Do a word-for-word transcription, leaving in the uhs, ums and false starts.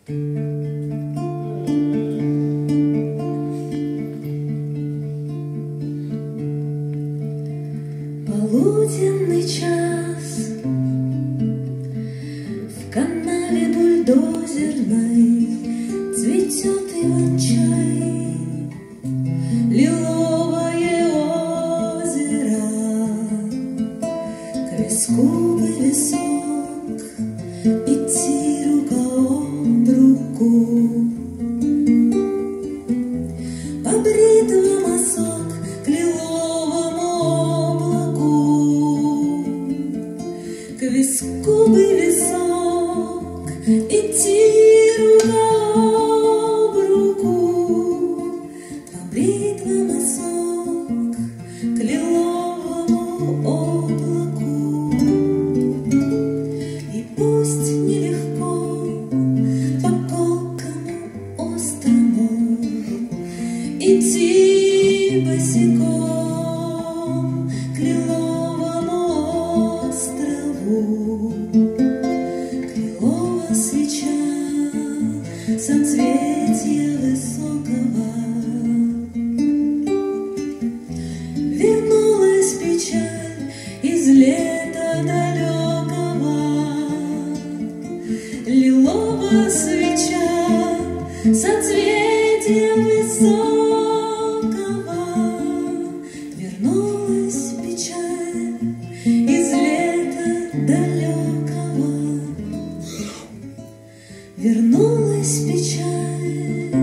Полуденный час в канаве бульдозерной цветет иван-чай, лиловое озеро, к виску бы висок, идти рука об руку. По бритвам осок к лиловому облаку, к виску бы висок, идти рука об руку. По бритвам осок к лиловому облаку. И пусть нелегко по колкому острому идти босиком к лиловому острову. Лилова свеча соцветия высокого. Вернулась печаль из лета далекого. Лилова свеча соцветия высокого. Вернулась печаль из лета далекого. Вернулась печаль